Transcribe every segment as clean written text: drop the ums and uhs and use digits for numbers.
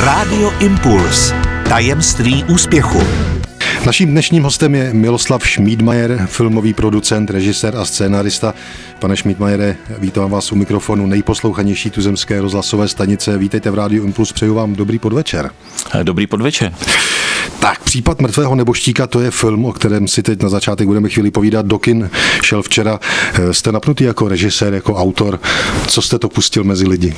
Rádio Impuls. Tajemství úspěchu. Naším dnešním hostem je Miloslav Šmídmajer, filmový producent, režisér a scénarista. Pane Šmídmajere, vítám vás u mikrofonu nejposlouchanější tuzemské rozhlasové stanice. Vítejte v Rádiu Impuls, přeju vám dobrý podvečer. Dobrý podvečer. Tak, Případ mrtvého nebožtíka, to je film, o kterém si teď na začátek budeme chvíli povídat. Do kin šel včera. Jste napnutý jako režisér, jako autor. Co jste to pustil mezi lidi?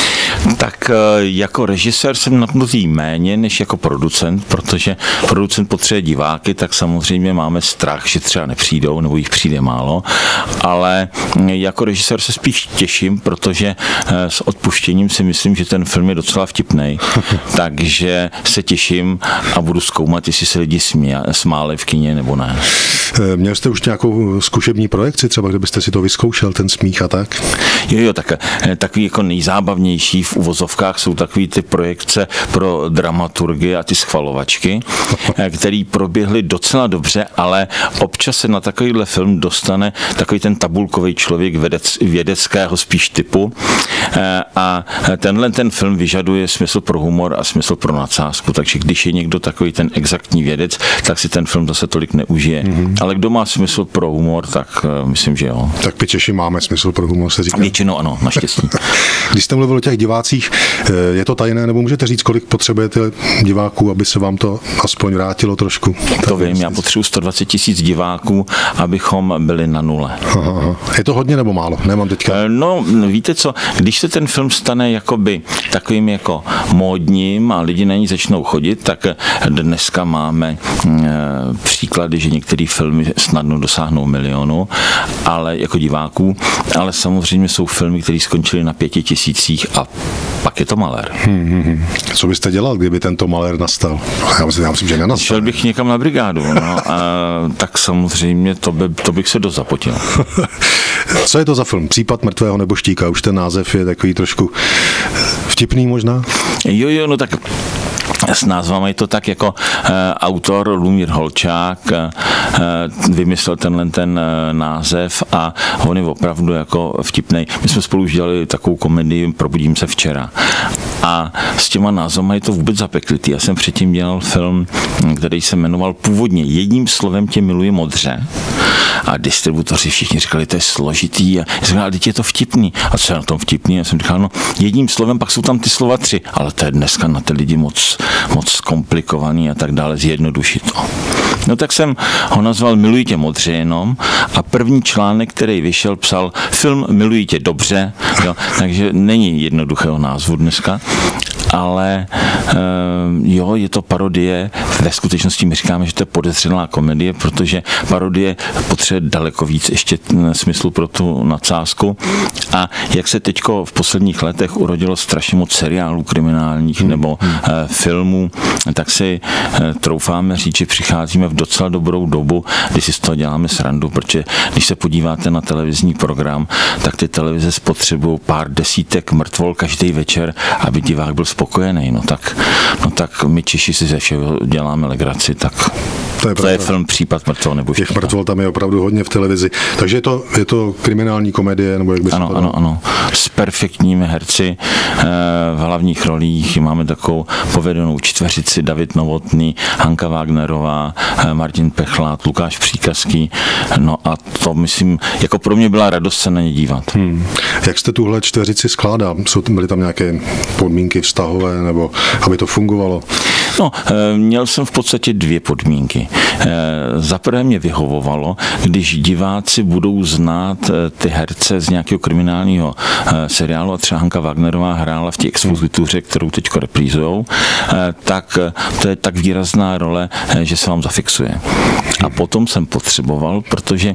Tak jako režisér jsem napnutý méně než jako producent, protože producent potřebuje diváky, tak samozřejmě máme strach, že třeba nepřijdou, nebo jich přijde málo, ale jako režisér se spíš těším, protože s odpuštěním si myslím, že ten film je docela vtipnej, takže se těším a budu zkoumat, jestli se lidi smáli v kině nebo ne. Měl jste už nějakou zkušební projekci, třeba kdybyste si to vyzkoušel, ten smích a tak? Jo, takový jako nejzábavnější v uvozovkách jsou takový ty projekce pro dramaturgy a ty schvalovačky, které proběhly docela dobře, ale občas se na takovýhle film dostane takový ten tabulkový člověk vědeckého spíš typu a ten film vyžaduje smysl pro humor a smysl pro nadsázku, takže když je někdo takový ten exaktní vědec, tak si ten film zase tolik neužije. Ale kdo má smysl pro humor, tak myslím, že jo. Tak my Češi máme smysl pro humor, se říká. Většinou ano, naštěstí. Když jste mluvil o těch divácích, je to tajné, nebo můžete říct, kolik potřebujete diváků, aby se vám to aspoň vrátilo trošku? To vím, já potřebuji 120 000 diváků, abychom byli na nule. Aha. Je to hodně nebo málo? Nemám teďka. No, víte co, když se ten film stane jakoby takovým jako módním a lidi na ní začnou chodit, tak dneska máme příklady, že některé filmy snadno dosáhnou milionu, ale jako diváků, ale samozřejmě jsou filmy, které skončily na 5 000 a pak je to malér. Co byste dělal, kdyby tento malér nastal? Já myslím, že nenastal. Šel bych někam na brigádu, no, a tak samozřejmě to bych se dost zapotil. Co je to za film? Případ mrtvého nebožtíka. Už ten název je takový trošku vtipný možná? Jo, no tak s názvem je to tak jako autor Lumír Holčák vymyslel ten název a on je opravdu jako vtipnej. My jsme spolu už dělali takovou komedii Probudím se včera a s těma názvama je to vůbec zapeklitý. Já jsem předtím dělal film, který se jmenoval původně Jedním slovem tě miluji modře a distributoři všichni říkali, to je složitý a já jsem říkal, teď je to vtipný. A co je na tom vtipný? Já jsem říkal, no jedním slovem, pak jsou tam ty slova 3, ale to je dneska na ty lidi moc komplikovaný a tak dále, zjednodušit to. No tak jsem ho nazval Miluji tě modře jenom a první článek, který vyšel, psal film Miluji tě dobře, jo, takže není jednoduchého názvu dneska, ale jo, je to parodie. Ve skutečnosti my říkáme, že to je podezřelá komedie, protože parodie potřebuje daleko víc ještě smyslu pro tu nadsázku. A jak se teďko v posledních letech urodilo strašně moc seriálů kriminálních nebo filmů, tak si troufáme říct, že přicházíme v docela dobrou dobu, kdy si z toho děláme srandu, protože když se podíváte na televizní program, tak ty televize spotřebují pár desítek mrtvol každý večer, aby divák byl spokojený. No tak my Češi si ze všeho děláme legraci, tak to je film Případ mrtvého nebožtíka. Těch mrtvol tam je opravdu hodně v televizi. Takže je to kriminální komedie, nebo jak by se to Ano. S perfektními herci v hlavních rolích. Máme takovou povedenou čtveřici, David Novotný, Hanka Wagnerová, Martin Pechlát, Lukáš Příkazký. No a to myslím, jako pro mě byla radost se na ně dívat. Jak jste tuhle čtveřici skládal? Byly tam nějaké podmínky vztahové, nebo aby to fungovalo? No, měl jsem v podstatě 2 podmínky. Za prvé mě vyhovovalo, když diváci budou znát ty herce z nějakého kriminálního seriálu a třeba Hanka Wagnerová hrála v té expozituře, kterou teďko reprízujou, tak to je tak výrazná role, že se vám zafixuje. A potom jsem potřeboval, protože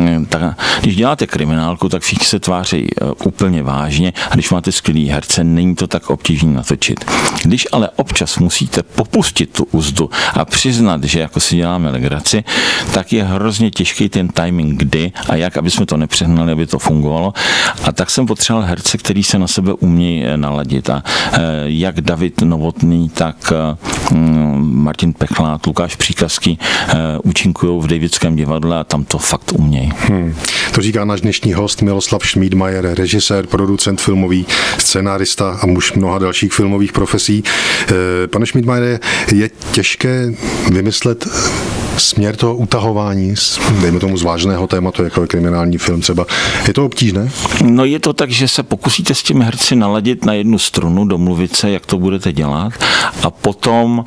když děláte kriminálku, tak všichni se tváří úplně vážně a když máte skvělý herce, není to tak obtížné natočit. Když ale občas musíte popustit tu uzdu a přiznat, že jako si děláme legraci, tak je hrozně těžký ten timing kdy a jak, aby jsme to nepřehnali, aby to fungovalo. A tak jsem potřeboval herce, který se na sebe umějí naladit. A jak David Novotný, tak Martin Pechlát, Lukáš Příkazký účinkují v Davidském divadle a tam to fakt umějí. To říká náš dnešní host Miloslav Šmídmajer, režisér, producent filmový, scenárista a muž mnoha dalších filmových profesí. Pane Šmídmajere, je těžké vymyslet směr toho utahování, dejme tomu z vážného tématu, jako je kriminální film třeba. Je to obtížné? No je to tak, že se pokusíte s těmi herci naladit na jednu strunu, domluvit se, jak to budete dělat a potom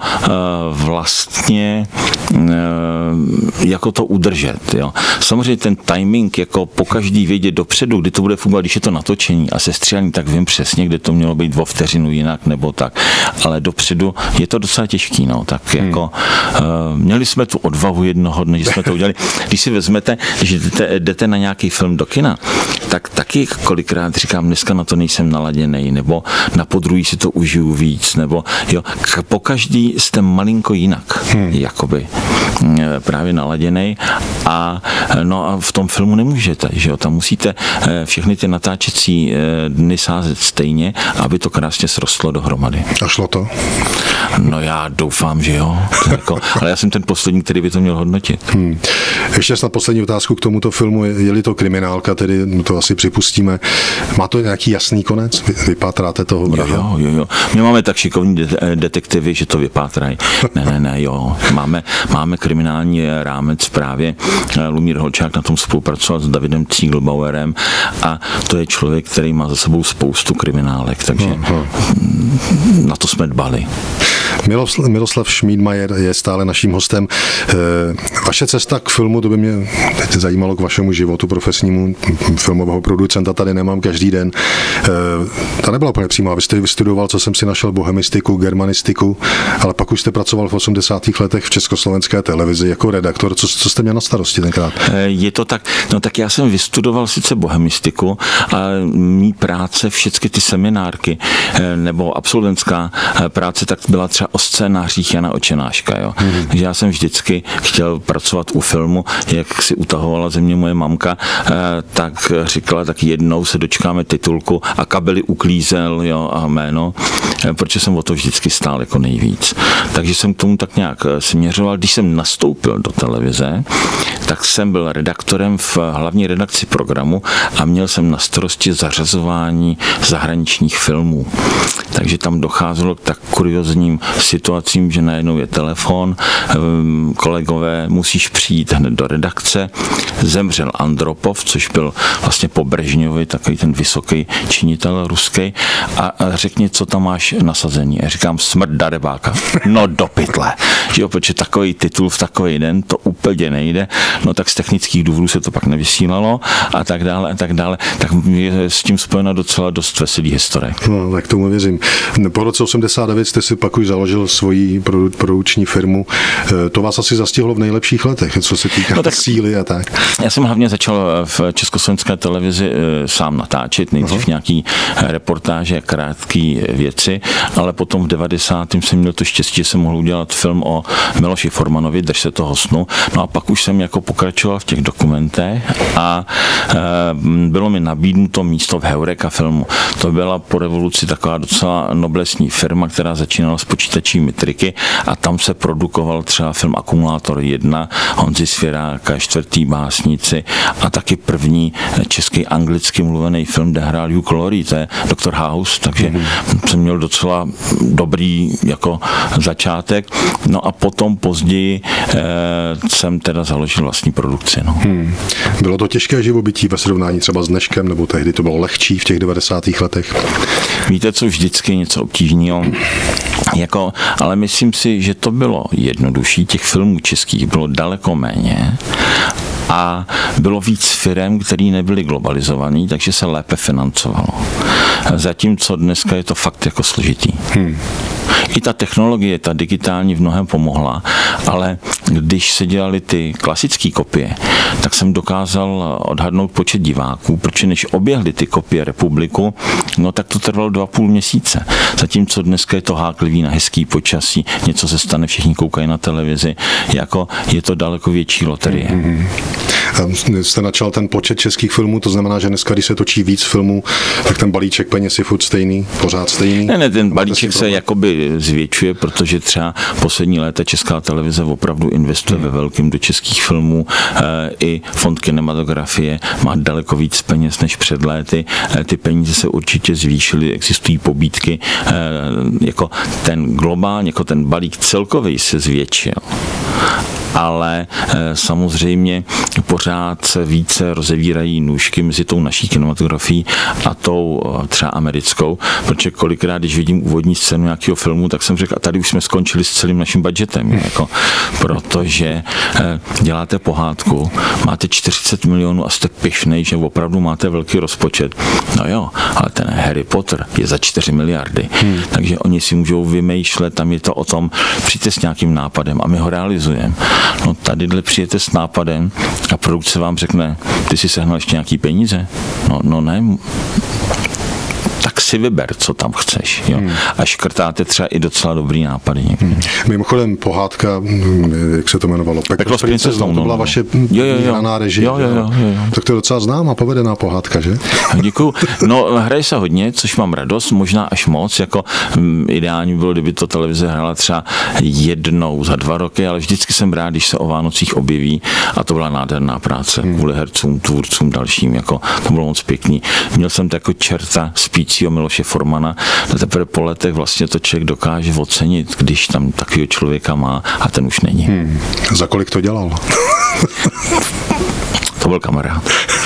vlastně jako to udržet. Jo. Samozřejmě ten timing, jako po každý vědět dopředu, kdy to bude fungovat, když je to natočení a sestřílení, tak vím přesně, kde to mělo být o vteřinu jinak nebo tak. Ale dopředu je to docela těžký. No. Tak jako měli jsme tu odvahu jednoho dne, že jsme to udělali. Když si vezmete, že jdete na nějaký film do kina, tak taky kolikrát říkám, dneska na to nejsem naladěnej, nebo na podruhý si to užiju víc, nebo jo, po každý jste malinko jinak, jakoby právě naladěnej a no a v tom filmu nemůžete, že jo, tam musíte všechny ty natáčecí dny sázet stejně, aby to krásně srostlo dohromady. A šlo to? No já doufám, že jo, ale já jsem ten poslední, který by to měl hodnotit. Ještě snad poslední otázku k tomuto filmu, je-li to kriminálka, tedy to asi připustíme, má to nějaký jasný konec? Vypátráte toho vraha? Jo. My máme tak šikovní detektivy, že to vypátrají. Ne, jo. Máme kriminální rámec právě. Lumír Holčák na tom spolupracoval s Davidem Cíglbauerem a to je člověk, který má za sebou spoustu kriminálek, takže na to jsme dbali. Miloslav Šmídmajer je stále naším hostem. Vaše cesta k filmu, to by mě teď zajímalo, k vašemu životu profesnímu, filmového producenta tady nemám každý den. Ta nebyla úplně přímá. Vy jste vystudoval, co jsem si našel, bohemistiku, germanistiku, ale pak už jste pracoval v 80. letech v Československé televizi jako redaktor. Co jste měl na starosti tenkrát? Je to tak, no tak já jsem vystudoval sice bohemistiku, ale mý práce, všechny ty seminárky nebo absolventská práce, tak byla třeba o scénářích Jana Očenáška. Jo. Takže já jsem vždycky chtěl pracovat u filmu, jak si utahovala ze mě moje mamka, tak říkala, tak jednou se dočkáme titulku a kabely uklízel, jo, a jméno, protože jsem o to vždycky stál jako nejvíc. Takže jsem k tomu tak nějak směřoval. Když jsem nastoupil do televize, tak jsem byl redaktorem v hlavní redakci programu a měl jsem na starosti zařazování zahraničních filmů. Takže tam docházelo k tak kuriozním situacím, že najednou je telefon, kolegové, musíš přijít hned do redakce. Zemřel Andropov, což byl vlastně po Brežňovi, takový ten vysoký činitel ruský, a řekni, co tam máš nasazení. A říkám, smrt Darebáka. No do pytle. Že jo, protože takový titul v takový den, to úplně nejde. No tak z technických důvodů se to pak nevysílalo a tak dále. Tak je s tím spojena docela dost veselý historie. No, tak tomu věřím. Po roce 89 jste si pak už založil svoji produkční firmu. To vás asi zastihlo v nejlepších letech, co se týká síly a tak. Já jsem hlavně začal v Československé televizi sám natáčet, nejdřív nějaký reportáže, krátké věci, ale potom v 90. jsem měl to štěstí, že jsem mohl udělat film o Miloši Formanovi, Drž se toho snu. No a pak už jsem jako pokračoval v těch dokumentech a bylo mi nabídnuto místo v Heureka filmu. To byla po revoluci taková docela noblesní firma, která začínala s počítačími triky a tam se produkoval třeba film Akumulátor 1, Honzy Svěráka, Čtvrtý básnici a taky první český anglicky mluvený film, kde hrál Hugh Laurie, to je Dr. House, takže jsem měl docela dobrý jako začátek. No a potom později jsem teda založil vlastní produkci. No. Bylo to těžké živobytí ve srovnání třeba s dneškem, nebo tehdy to bylo lehčí v těch 90. letech? Víte, co vždycky něco obtížného, ale myslím si, že to bylo jednodušší, těch filmů českých bylo daleko méně a bylo víc firem, které nebyly globalizovaný, takže se lépe financovalo. Zatímco dneska je to fakt jako složitý. I ta technologie, ta digitální v mnohem pomohla, ale když se dělali ty klasické kopie, tak jsem dokázal odhadnout počet diváků, protože než oběhly ty kopie Republiku, no tak to trvalo 2,5 měsíce. Zatímco dneska je to háklivý na hezký počasí, něco se stane, všichni koukají na televizi, jako je to daleko větší loterie. Jste načal ten počet českých filmů, to znamená, že dneska, když se točí víc filmů, tak ten balíček peněz je furt stejný, pořád stejný? Ne, ten balíček se jakoby zvětšuje, protože třeba poslední léta Česká televize opravdu investuje ve velkým do českých filmů. I fond kinematografie má daleko víc peněz než před léty. Ty peníze se určitě zvýšily, existují pobídky, jako ten globálně, jako ten balík celkový se zvětšil. Ale samozřejmě pořád se více rozevírají nůžky mezi tou naší kinematografií a tou třeba americkou, protože kolikrát, když vidím úvodní scénu nějakého filmu, tak jsem řekl, a tady už jsme skončili s celým naším budgetem, jako, protože děláte pohádku, máte 40 milionů a jste pyšnej, že opravdu máte velký rozpočet. No jo, ale ten Harry Potter je za 4 miliardy, takže oni si můžou vymýšlet, tam je to o tom, přijďte s nějakým nápadem a my ho realizujeme. No tadyhle přijete s nápadem a produkce vám řekne, ty si sehnal ještě nějaký peníze? No ne, tak si vyber, co tam chceš. Jo. A škrtáte třeba i docela dobrý nápady. Mimochodem pohádka, jak se to jmenovalo? Peklo s princeznou. To byla vaše hraná režie. Jo. Tak to je docela známá, povedená pohádka, že? Děkuju. No, hraje se hodně, což mám radost, možná až moc, jako ideální bylo, kdyby to televize hrála třeba jednou za 2 roky, ale vždycky jsem rád, když se o Vánocích objeví a to byla nádherná práce kvůli hercům, tvůrcům, dalším, jako to bylo moc pěkný. Měl jsem to jako čerta spícího Miloše Formana, a teprve po letech vlastně to člověk dokáže ocenit, když tam takového člověka má a ten už není. Za kolik to dělal? To byl kamarád.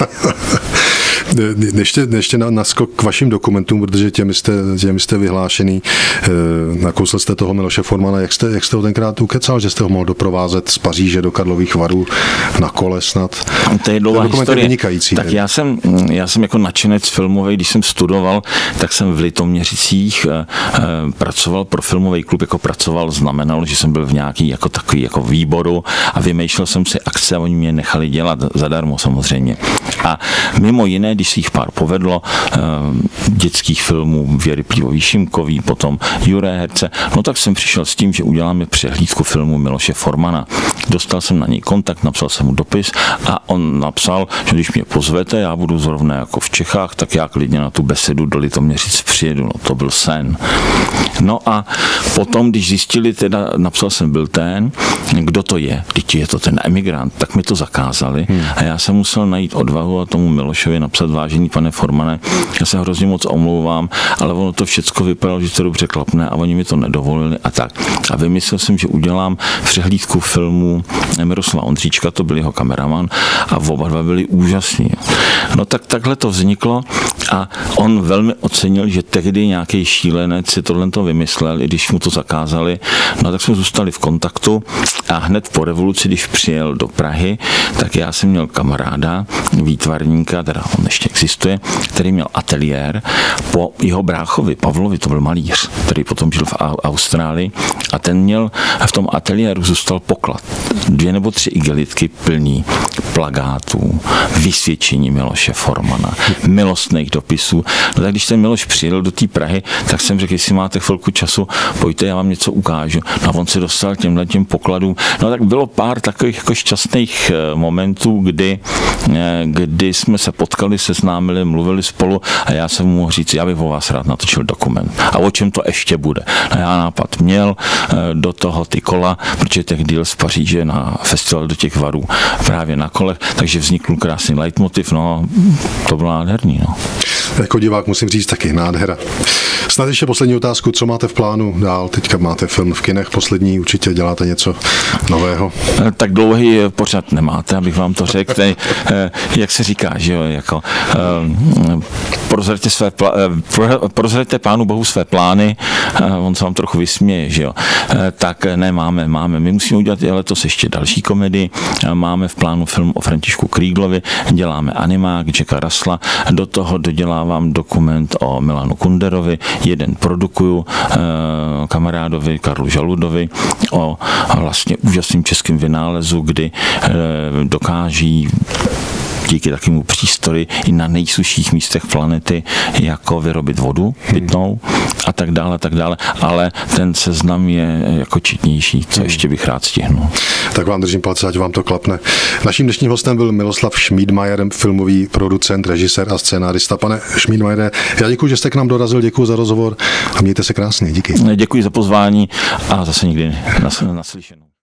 Ještě na skok k vašim dokumentům, protože těmi jste vyhlášený. Nakousl jste toho Miloše Formana. Jak jste ho tenkrát ukecal, že jste ho mohl doprovázet z Paříže do Karlových Varů na kole snad? To je dlouhá historie. Vynikající. Tak já jsem jako nadšenec filmový, když jsem studoval, tak jsem v Litoměřicích pracoval pro filmový klub, jako pracoval, znamenalo, že jsem byl v nějaký jako takový jako výboru a vymýšlel jsem si akce a oni mě nechali dělat zadarmo samozřejmě. A mimo jiné, když si jich pár povedlo, dětských filmů Věry Plívový Šimkový, potom Juré Herce, no tak jsem přišel s tím, že uděláme přehlídku filmu Miloše Formana. Dostal jsem na něj kontakt, napsal jsem mu dopis a on napsal, že když mě pozvete, já budu zrovna jako v Čechách, tak já klidně na tu besedu do Litoměřic přijedu. No to byl sen. No a potom, když zjistili, teda napsal jsem bulletén, kdo to je, když je to ten emigrant, tak mi to zakázali a já jsem musel najít odvahu a tomu Milošovi napsat: vážený pane Formane, já se hrozně moc omlouvám, ale ono to všecko vypadalo, že to dobře klapne a oni mi to nedovolili a tak. A vymyslel jsem, že udělám přehlídku filmu Miroslava Ondříčka, to byl jeho kameraman a oba dva byli úžasní. No tak takhle to vzniklo a on velmi ocenil, že tehdy nějaký šílenec si tohle to vymyslel, i když mu to zakázali. No tak jsme zůstali v kontaktu a hned po revoluci, když přijel do Prahy, tak já jsem měl kamaráda, výtvarníka, teda on ještě existuje, který měl ateliér po jeho bráchovi Pavlovi, to byl malíř, který potom žil v Austrálii a ten měl v tom ateliéru zůstal poklad. 2 nebo 3 igelitky plný plakátů, vysvědčení Miloše Formana, milostných dopisů. No tak když ten Miloš přijel do té Prahy, tak jsem řekl, jestli máte chvilku času, pojďte, já vám něco ukážu. No a on se dostal těm pokladům. No tak bylo pár takových jako šťastných momentů, kdy jsme se potkali, seznámili, mluvili spolu a já jsem mu mohl říct, já bych o vás rád natočil dokument. A o čem to ještě bude? No já nápad měl, do toho ty kola, protože tehdy jel z Paříže na festival do těch Varů právě na kolech, takže vznikl krásný leitmotiv, no to bylo nádherný. No. Jako divák musím říct taky nádhera. Snad ještě poslední otázku, co máte v plánu dál? Teďka máte film v kinech poslední, určitě děláte něco nového. Tak dlouhý pořad nemáte, abych vám to řekl. Jak se říká, že jo, jako prozraďte Pánu Bohu své plány, on se vám trochu vysměje, že jo. Tak ne, máme. My musíme udělat letos ještě další komedii. Máme v plánu film o Františku Kríglovi, děláme animák Jacka Russella, do toho dodělávám dokument o Milanu Kunderovi, jeden produkuju kamarádovi Karlu Žaludovi o vlastně úžasným českým vynálezu, kdy dokáží díky takovému přístroji i na nejsušších místech planety jako vyrobit vodu pitnou a tak dále, ale ten seznam je jako četnější, co ještě bych rád stihnul. Tak vám držím palce, ať vám to klapne. Naším dnešním hostem byl Miloslav Šmídmajer, filmový producent, režisér a scénárista. Pane Šmídmajere, já děkuji, že jste k nám dorazil, děkuji za rozhovor a mějte se krásně, díky. Děkuji za pozvání a zase někdy naslyšenou.